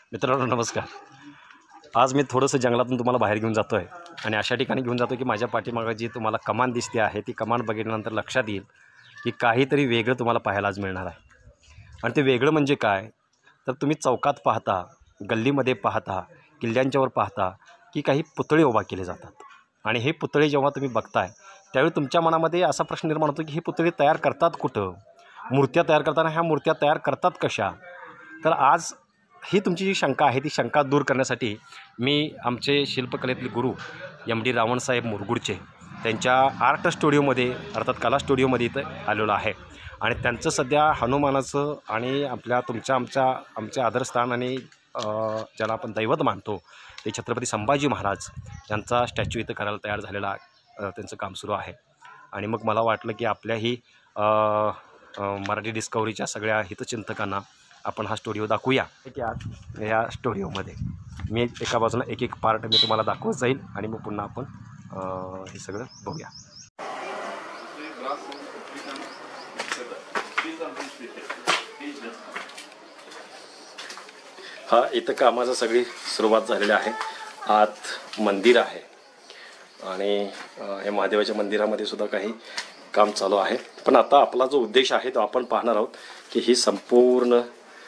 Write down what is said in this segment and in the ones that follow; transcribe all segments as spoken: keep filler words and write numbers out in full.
मित्रांनो नमस्कार. आज मी थोडंसं जंगलातून तुम्हाला बाहेर घेऊन जातो आहे आणि अशा ठिकाणी घेऊन जातो की माझ्या पाठीमागं जी तुम्हाला कमान दिसते आहे ती कमान बघितल्यानंतर लक्षात येईल की काहीतरी वेगळं तुम्हाला पाहायला आज मिळणार आहे. आणि ते वेगळं म्हणजे काय तर तुम्ही चौकात पाहता, गल्लीमध्ये पाहता, किल्ल्यांच्यावर पाहता की काही पुतळे उभा केले जातात. आणि हे पुतळे जेव्हा तुम्ही बघताय त्यावेळी तुमच्या मनामध्ये असा प्रश्न निर्माण होतो की हे पुतळे तयार करतात कुठं, मूर्त्या तयार करताना ह्या मूर्त्या तयार करतात कशा. तर आज ही तुमची जी शंका आहे ती शंका दूर करण्यासाठी मी आमचे शिल्पकलेतले गुरु एम डी रावणसाहेब मुरगुडचे त्यांच्या आर्ट स्टुडिओमध्ये अर्थात कला स्टुडिओमध्ये इथं आलेलो आहे. आणि त्यांचं सध्या हनुमानाचं आणि आपल्या तुमच्या आमच्या आमचे आदरस्थान आणि ज्याला आपण दैवत मानतो ते छत्रपती संभाजी महाराज यांचा स्टॅच्यू इथं करायला तयार झालेला त्यांचं काम सुरू आहे. आणि मग मला वाटलं की आपल्याही मराठी डिस्कवरीच्या सगळ्या हितचिंतकांना आपण हा स्टुडिओ दाखवूया की आज या स्टुडिओमध्ये मी एका बाजूला एक एक पार्ट मी तुम्हाला दाखवत जाईल आणि मग पुन्हा आपण हे सगळं बघूया. हा इथं कामाचं सगळी सुरुवात झालेली आहे. आत मंदिर आहे आणि हे महादेवाच्या मंदिरामध्ये सुद्धा काही काम चालू आहे. पण आता आपला जो उद्देश आहे तो आपण पाहणार आहोत की ही संपूर्ण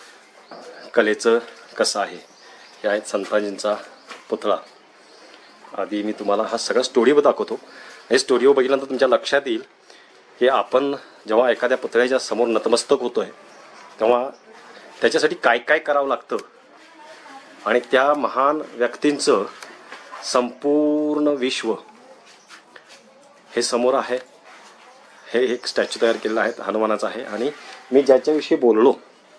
कलेचं कसं आहे. हे आहेत संताजींचा पुतळा. आधी मी तुम्हाला हा सगळा स्टुडिओ दाखवतो. हे स्टुडिओ बघितल्यानंतर तुमच्या लक्षात येईल की आपण जेव्हा एखाद्या पुतळ्याच्या समोर नतमस्तक होतो आहे तेव्हा त्याच्यासाठी काय काय करावं लागतं आणि त्या महान व्यक्तींचं संपूर्ण विश्व हे समोर आहे. हे एक स्टॅच्यू तयार केलेलं आहे, हनुमानाचं आहे. आणि मी ज्याच्याविषयी बोललो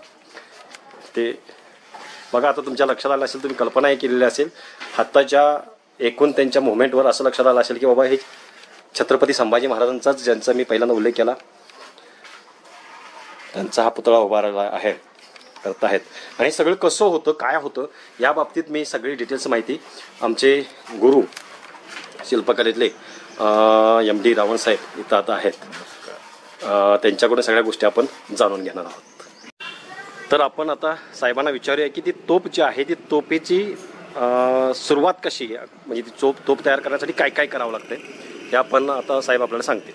ते बघा. आता तुमच्या लक्षात आलं असेल, तुम्ही कल्पनाही केलेली असेल, हाताच्या एकूण त्यांच्या मुवमेंटवर असं लक्षात आलं असेल की बाबा हे छत्रपती संभाजी महाराजांचाच ज्यांचा मी पहिल्यांदा उल्लेख केला त्यांचा हा पुतळा उभारला आहे करत आहेत. आणि सगळं कसं होतं काय होतं या बाबतीत मी सगळी डिटेल्स माहिती आमचे गुरु शिल्पकलेतले एम डी रावणसाहेब इथं आता आहेत, त्यांच्याकडून सगळ्या गोष्टी आपण जाणून घेणार आहोत. तर आपण आता साहेबांना विचारूया की ती तोप जी आहे ती तोपेची सुरुवात कशी आहे, म्हणजे ती चोप तोप तयार करण्यासाठी काय काय करावं लागतं हे आपण आता साहेब आपल्याला सांगतील.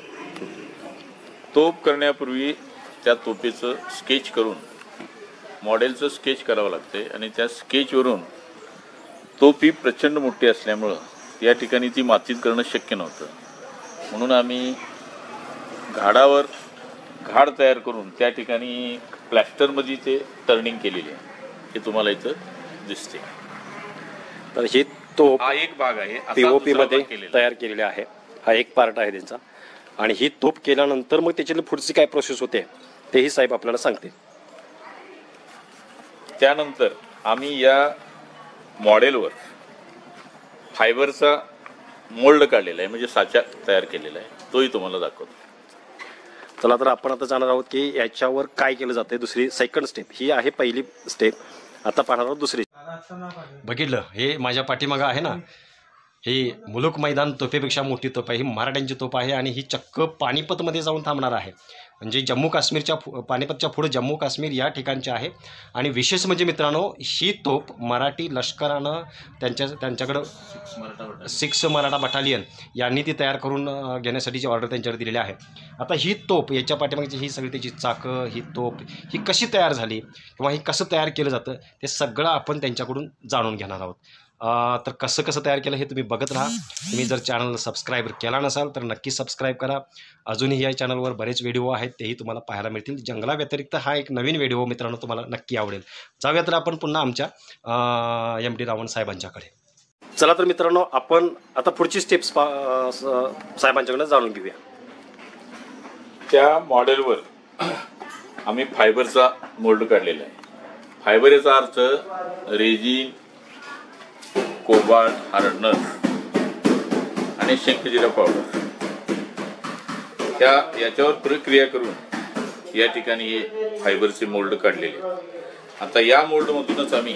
तोप करण्यापूर्वी त्या तोपेचं स्केच करून मॉडेलचं स्केच करावं लागते आणि त्या स्केचवरून तोप ही प्रचंड मोठी असल्यामुळं या ठिकाणी ती मातीत करणं शक्य नव्हतं. म्हणून आम्ही घाडावर घाड तयार करून त्या ठिकाणी प्लॅस्टरमध्ये ते टर्निंग केलेली आहे. हे तुम्हाला इथं दिसते. तर ही तोप हा एक भाग आहे पीओपी मध्ये तयार केलेले आहे. हा एक पार्ट आहे त्यांचा. आणि ही तोप केल्यानंतर मग त्याची पुढची काय प्रोसेस होते तेही साहेब आपल्याला सांगतील. त्यानंतर आम्ही या मॉडेलवर फायबरचा मोल्ड काढलेला आहे, म्हणजे साचा तयार केलेला आहे, तोही तुम्हाला दाखवतो. चला तर आपण आता जाणार आहोत की याच्यावर काय केलं जातं. दुसरी सेकंड स्टेप ही आहे, पहिली स्टेप आता पाहणार आहोत दुसरी. बघितलं हे माझ्या पाठीमागं आहे ना, ही मुलुक मैदान तोफेपेक्षा मोठी तोफ आहे. ही मराठ्यांची तोफ आहे आणि ही चक्क पानिपतमध्ये जाऊन थांबणार आहे. म्हणजे जम्मू काश्मीरच्या पानिपतच्या पुढे जम्मू काश्मीर या ठिकाणचे आहे. आणि विशेष म्हणजे मित्रांनो ही तोफ मराठी लष्करानं त्यांच्या त्यांच्याकडं सिक्स मराठा बटालियन यांनी ती तयार करून घेण्यासाठीची ऑर्डर त्यांच्याकडे दिलेली आहे. आता ही तोफ याच्या पाठीमागची ही सगळी त्याची चाकं, ही तोफ ही कशी तयार झाली किंवा ही कसं तयार केलं जातं ते सगळं आपण त्यांच्याकडून जाणून घेणार आहोत. तर कसं कसं तयार केलं हे तुम्ही बघत राहा. तुम्ही जर चॅनलला सबस्क्राईब केला नसाल तर नक्की सबस्क्राईब करा. अजूनही या चॅनलवर बरेच व्हिडिओ आहेत तेही तुम्हाला पाहायला मिळतील. जंगलाव्यतिरिक्त हा एक नवीन व्हिडिओ मित्रांनो तुम्हाला नक्की आवडेल. जाऊया तर आपण पुन्हा आमच्या एम डी रावण साहेबांच्याकडे. चला तर मित्रांनो आपण आता पुढची स्टेप्स साहेबांच्याकडे जाणून घेऊया. त्या मॉडेलवर आम्ही फायबरचा मोल्ड काढलेला आहे. फायबर याचा अर्थ रेजिन, कोबाल्ट, हार्डनर आणि शंखजिरा पावडर ह्या याच्यावर प्रक्रिया करून या ठिकाणी हे फायबरचे मोल्ड काढलेले. आता या मोल्डमधूनच आम्ही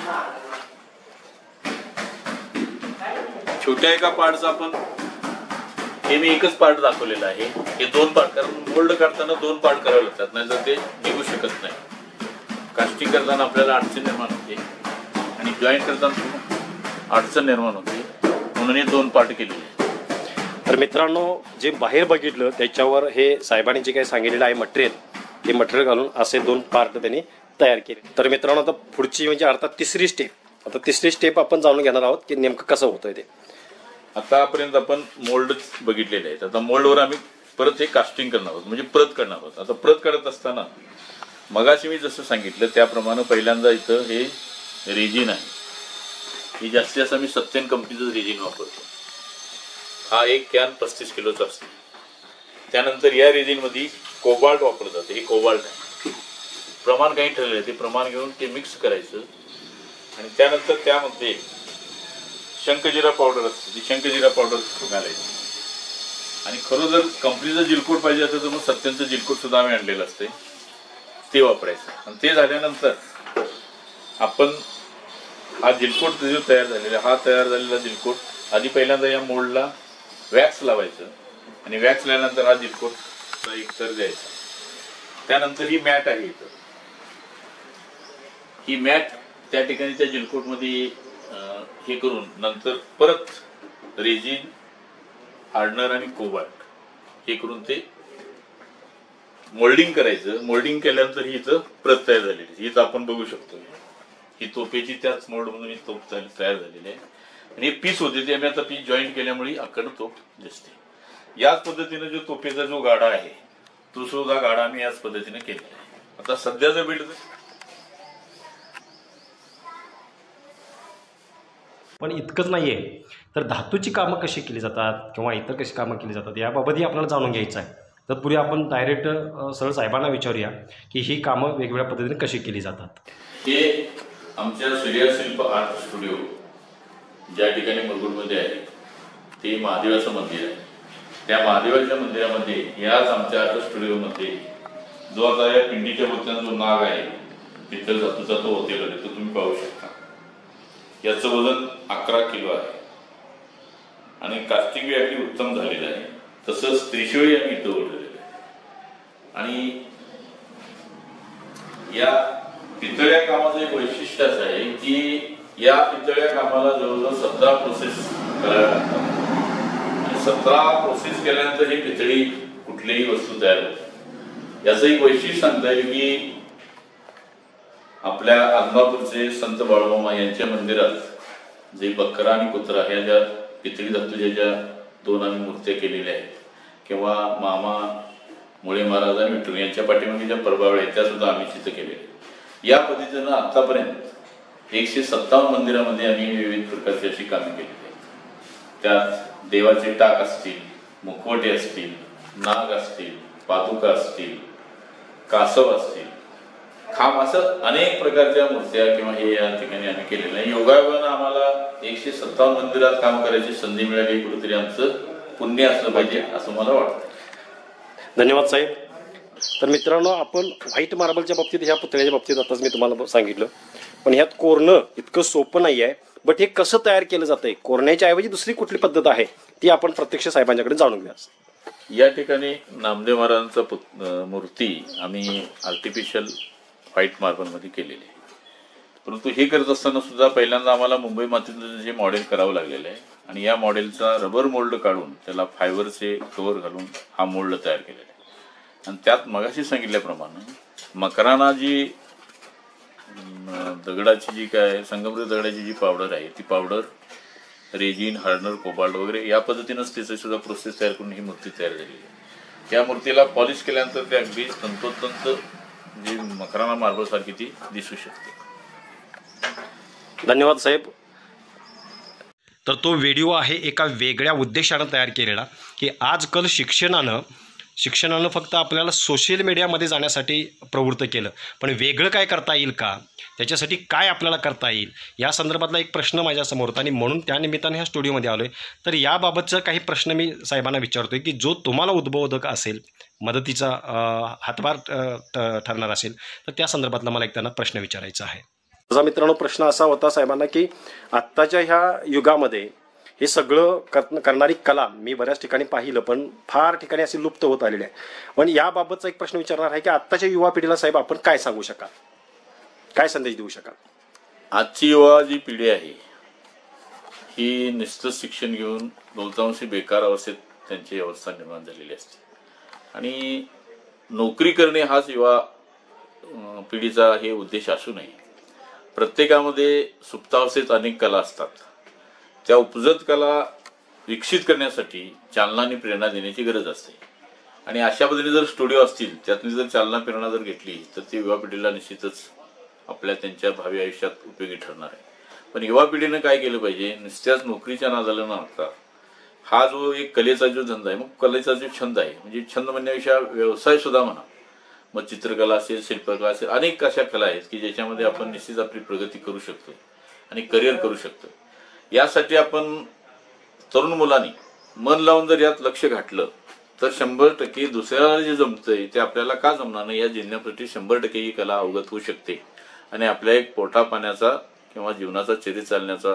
छोट्या एका पार्टचा आपण हे मी एकच पार्ट दाखवलेला आहे. हे दोन पार्ट, कारण मोल्ड काढताना दोन पार्ट करावे लागतात, नाही तर ते निघू शकत नाही. कास्टिंग करताना आपल्याला अडचण निर्माण होते आणि जॉईन करताना अडचण निर्माण होते, म्हणून हे दोन पार्ट केलेले. तर मित्रांनो, जे बाहेर बघितलं त्याच्यावर हे साहेबांनी जे काही सांगितलेलं आहे मटेरियल, ते मटेरियल घालून असे दोन पार्ट त्यांनी तयार केले. तर मित्रांनो, आता पुढची म्हणजे अर्थात तिसरी स्टेप, आता तिसरी स्टेप आपण जाणून घेणार आहोत की नेमकं कसं होतंय ते. आतापर्यंत आपण मोल्ड बघितलेले आहेत. आता मोल्डवर आम्ही परत हे कास्टिंग करणार आहोत, म्हणजे प्रत करणार आहोत. आता प्रत करत असताना मगाशी मी जसं सांगितलं त्याप्रमाणे पहिल्यांदा इथं हे रेजिन आहे. ही जास्तीत जास्त आम्ही सत्यन कंपनीचं रेजिन वापरतो. हा एक कॅन पस्तीस किलोचा असतो. त्यानंतर या रेजिनमध्ये कोबाल्ट वापरलं जातं. हे कोबाल्ट आहे. प्रमाण काही ठरलेलं आहे, ते प्रमाण घेऊन ते मिक्स करायचं आणि त्यानंतर त्यामध्ये शंखजिरा पावडर असते, ती शंखजिरा पावडर घालायची. आणि खरं जर कंपनीचं जिलकोट पाहिजे असेल तर मग सत्यनचं जिलकोट सुद्धा आम्ही आणलेलं असते, ते वापरायचं. आणि ते झाल्यानंतर आपण हा जिलकोट जो तयार झालेला, हा तयार झालेला जिलकोट आधी पहिल्यांदा या मोल्डला वॅक्स लावायचं आणि वॅक्स लावल्यानंतर हा जिलकोटचा एक थर द्यायचा. त्यानंतर ही मॅट आहे इथं, ही मॅट त्या ठिकाणी त्या जिलकोटमध्ये हे करून नंतर परत रेजिन, हार्डनर आणि कोबाल्ट हे करून ते मोल्डिंग करायचं. मोल्डिंग केल्यानंतर ही इथं प्रत तयार झालेली, हीच आपण बघू शकतो. ही तोपेची त्याच मोल्डमधून ही तोप तयार झालेली आहे. आणि हे पीस होते ते आम्ही आता पीस जॉईंट केल्यामुळे अखंड तोप दिसते. याच पद्धतीने जो तोपेचा जो गाडा आहे तो सुद्धा गाडा आम्ही याच पद्धतीने केलेला आहे. आता सध्याचं बिल्ड पण इतकंच नाहीये, तर धातूची कामं कशी केली जातात किंवा इतर कशी कामं केली जातात याबाबतही आपल्याला जाणून घ्यायचं आहे. तत्पूर्वी आपण डायरेक्ट सरळ साहेबांना विचारूया की ही कामं वेगवेगळ्या पद्धतीने कशी केली जातात. हे आमच्या सूर्या शिल्प आर्ट स्टुडिओ ज्या ठिकाणी मुरगुडमध्ये आहे ते महादेवाचं मंदिर आहे. त्या महादेवाच्या मंदिरामध्ये याच आमच्या आर्ट स्टुडिओमध्ये जो आता या पिंडीच्या भोवत्यानं जो नाग आहे पितळ धातूचा तो होते तो तुम्ही पाहू शकता. याचं वजन अकरा किलो आहे आणि कास्टिंग बी अगदी उत्तम झालेलं आहे. तसंच त्रिशूळी आम्ही इथं ओढलेलं आहे. आणि या पितळ्या कामाचं एक वैशिष्ट्य असं आहे की या पितळ्या कामाला जवळजवळ सतरा प्रोसेस कराव्या लागतात आणि सतरा प्रोसेस केल्यानंतर ही पितळी कुठलीही वस्तू तयार होते. याचं एक वैशिष्ट्य सांगता येईल की आपल्या आदमापूरचे संत बाळूमामा यांच्या मंदिरात जे बकरा आणि कुत्रा ह्या ज्या पितळी धातूच्या ज्या दोन आम्ही मूर्त्या केलेल्या आहेत किंवा मामा मुळे महाराज आणि विठ्ठल यांच्या पाठीमागे ज्या प्रभावळ्या आहेत त्या सुद्धा आम्ही चित्र केलेल्या. या पद्धतीनं आतापर्यंत एकशे सत्तावन्न मंदिरामध्ये आम्ही विविध प्रकारची अशी कामे केलेली आहेत. त्यात देवाचे टाक असतील, मुखवटे असतील, नाग असतील, पादुका असतील, कासव असतील, खांब, असं अनेक प्रकारच्या मूर्त्या किंवा हे या ठिकाणी आम्ही केलेलं आहे. योगायोगानं आम्हाला एकशे सत्तावन्न मंदिरात काम करायची संधी मिळाली, कुठेतरी आमचं पुण्य असलं पाहिजे असं मला वाटतं. धन्यवाद साहेब. तर मित्रांनो, आपण व्हाईट मार्बलच्या बाबतीत, ह्या पुतळ्याच्या बाबतीत आताच मी तुम्हाला सांगितलं, पण ह्यात कोरणं इतकं सोपं नाही आहे. बट हे कसं तयार केलं जातंय, कोरण्याच्या ऐवजी दुसरी कुठली पद्धत आहे ती आपण प्रत्यक्ष साहेबांच्याकडे जाणून घ्या. या ठिकाणी नामदेव महाराजांचा मूर्ती आम्ही आर्टिफिशियल व्हाईट मार्बलमध्ये केलेली आहे. परंतु हे करत असताना सुद्धा पहिल्यांदा आम्हाला मुंबई मातीचं जे मॉडेल करावं लागलेलं आहे आणि या मॉडेलचा रबर मोल्ड काढून त्याला फायबरचे कव्हर घालून हा मोल्ड तयार केलेला आहे. आणि त्यात मगाशी सांगितल्याप्रमाणे मकराना जी दगडाची जी काय संगमरवरी दगडाची जी पावडर आहे ती पावडर रेजिन, हार्डनर, कोबाल्ट वगैरे या पद्धतीनंच तिचं सुद्धा प्रोसेस तयार करून ही मूर्ती तयार झालेली आहे. या मूर्तीला पॉलिश केल्यानंतर ते अगदी तंतोतंत जी मकराना मार्बल सारखी ती दिसू शकते. धन्यवाद साहेब. तर तो व्हिडिओ आहे एका वेगळ्या उद्देशानं तयार केलेला की आजकाल शिक्षणानं शिक्षणानं फक्त आपल्याला सोशल मीडियामध्ये जाण्यासाठी प्रवृत्त केलं, पण वेगळं काय करता येईल का, त्याच्यासाठी काय आपल्याला करता येईल या संदर्भातला एक प्रश्न माझ्यासमोर होता आणि म्हणून त्या निमित्ताने ह्या स्टुडिओमध्ये आलो आहे. तर याबाबतचा काही प्रश्न मी साहेबांना विचारतो आहे की जो तुम्हाला उद्बोधक असेल, मदतीचा हातभार ठरणार असेल, तर त्या संदर्भातला मला एक त्यांना प्रश्न विचारायचा आहे. माझा मित्रांनो प्रश्न असा होता साहेबांना की आत्ताच्या ह्या युगामध्ये हे सगळं कर करणारी कला मी बऱ्याच ठिकाणी पाहिलं, पण फार ठिकाणी अशी लुप्त होत आलेली आहे. पण याबाबतचा एक प्रश्न विचारणार आहे की आत्ताच्या युवा पिढीला साहेब आपण काय सांगू शकाल, काय संदेश देऊ शकाल? आजची युवा जी पिढी आहे ही नुसतं शिक्षण घेऊन बहुतांशी बेकार अवस्थेत त्यांची अवस्था निर्माण झालेली असते आणि नोकरी करणे हाच युवा अं, पिढीचा हे उद्देश असू नये. प्रत्येकामध्ये सुप्तावस्थेत अनेक कला असतात. त्या उपजत कला विकसित करण्यासाठी चालना आणि प्रेरणा देण्याची गरज असते आणि अशा पद्धतीने जर स्टुडिओ असतील त्यातली जर चालना प्रेरणा जर घेतली तर ती युवा पिढीला निश्चितच आपल्या त्यांच्या भावी आयुष्यात उपयोगी ठरणार आहे. पण युवा पिढीनं काय केलं पाहिजे, नुसत्याच नोकरीच्या नादाला न लागता हा जो एक कलेचा जो धंदा आहे, मग कलेचा जो छंद आहे, म्हणजे छंद म्हणण्यापेक्षा व्यवसाय सुद्धा म्हणा, मग चित्रकला असेल, शिल्पकला असेल, अनेक अशा कला आहेत की ज्याच्यामध्ये आपण निश्चित आपली प्रगती करू शकतो आणि करिअर करू शकतो. यासाठी आपण तरुण मुलांनी मन लावून जर यात लक्ष घातलं तर शंभर टक्के दुसऱ्याला जे जमतंय ते आपल्याला का जमणार नाही या जिंकण्याप्रती शंभर टक्के ही कला अवगत होऊ शकते आणि आपल्या एक पोटा पाण्याचा किंवा जीवनाचा चरित्र चालण्याचा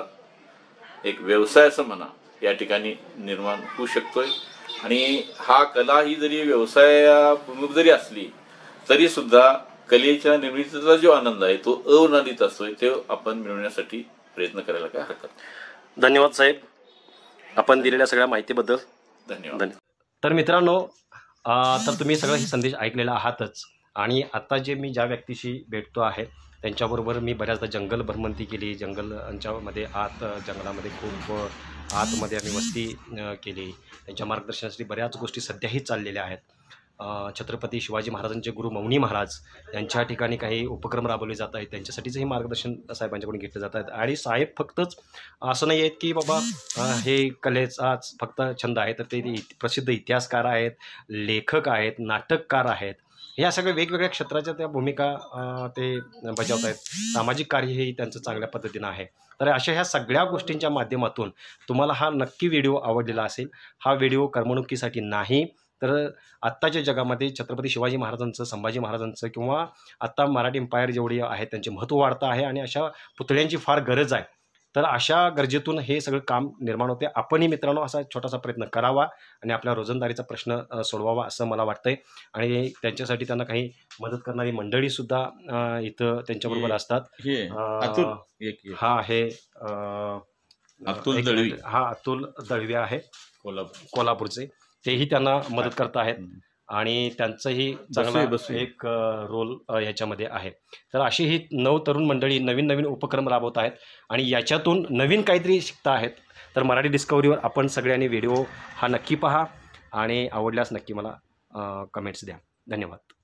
एक व्यवसाय असं म्हणा या ठिकाणी निर्माण होऊ शकतोय. आणि हा कला ही जरी व्यवसायाप्रमुख जरी असली तरी सुद्धा कलेच्या निर्मितीचा जो आनंद आहे तो अवर्णनित असतोय, तो आपण मिळवण्यासाठी प्रयत्न करायला काय हरकत नाही. धन्यवाद साहेब, आपण दिलेल्या सगळ्या माहितीबद्दल धन्यवाद. धन्यवाद. तर मित्रांनो, अ, तर तुम्ही सगळं हे संदेश ऐकलेला आहातच आणि आता जे मी ज्या व्यक्तीशी भेटतो आहे त्यांच्याबरोबर मी बऱ्याचदा जंगल भ्रमंती केली, जंगलांच्यामध्ये आत जंगलामध्ये खूप आतमध्ये आम्ही वस्ती अ, केली. त्यांच्या मार्गदर्शनासाठी बऱ्याच गोष्टी सध्याही चाललेल्या आहेत. अ, छत्रपती शिवाजी महाराजांचे गुरु मौनी महाराज यांच्या ठिकाणी काही उपक्रम राबवले जात आहेत, त्यांच्यासाठीचंही मार्गदर्शन साहेबांच्याकडून घेतलं जात आहेत. आणि साहेब फक्तच असं नाही आहेत की बाबा अ, हे कलेचाच फक्त छंद आहे, तर ते इत- प्रसिद्ध इतिहासकार आहेत, लेखक आहेत, नाटककार आहेत. ह्या सगळ्या वेगवेगळ्या क्षेत्राच्या त्या भूमिका अ, ते बजावत आहेत. सामाजिक कार्यही त्यांचं चांगल्या पद्धतीनं आहे. तर अशा ह्या सगळ्या गोष्टींच्या माध्यमातून तुम्हाला हा नक्की व्हिडिओ आवडलेला असेल. हा व्हिडिओ करमणुकीसाठी नाही, तर आत्ताच्या जगामध्ये छत्रपती शिवाजी महाराजांचं, संभाजी महाराजांचं किंवा आत्ता मराठी एम्पायर जेवढी आहे त्यांचे महत्त्व वाढतं आहे आणि अशा पुतळ्यांची फार गरज आहे. तर अशा गरजेतून हे सगळं काम निर्माण होते. आपणही मित्रांनो असा छोटासा प्रयत्न करावा आणि आपल्या रोजंदारीचा प्रश्न अ, सोडवावा असं मला वाटतंय. आणि त्यांच्यासाठी त्यांना काही मदत करणारी मंडळीसुद्धा अ, इथं त्यांच्याबरोबर असतात. हे अ, अतुल एक एक. हा आहे अ, अतुल एक दळवी. मिनिट. हा अतुल दळवी आहे, कोल्हापूर. कोल्हापूरचे. तेही त्यांना मदत करत आहेत आणि त्यांचंही चांगला बसू. एक रोल याच्यामध्ये आहे. तर अशी ही नऊ तरुण मंडळी नवीन नवीन उपक्रम राबवत आहेत आणि याच्यातून नवीन काहीतरी शिकता आहेत. तर मराठी डिस्कवरीवर आपण सगळ्यांनी व्हिडिओ हा नक्की पहा आणि आवडल्यास नक्की मला कमेंट्स द्या. धन्यवाद.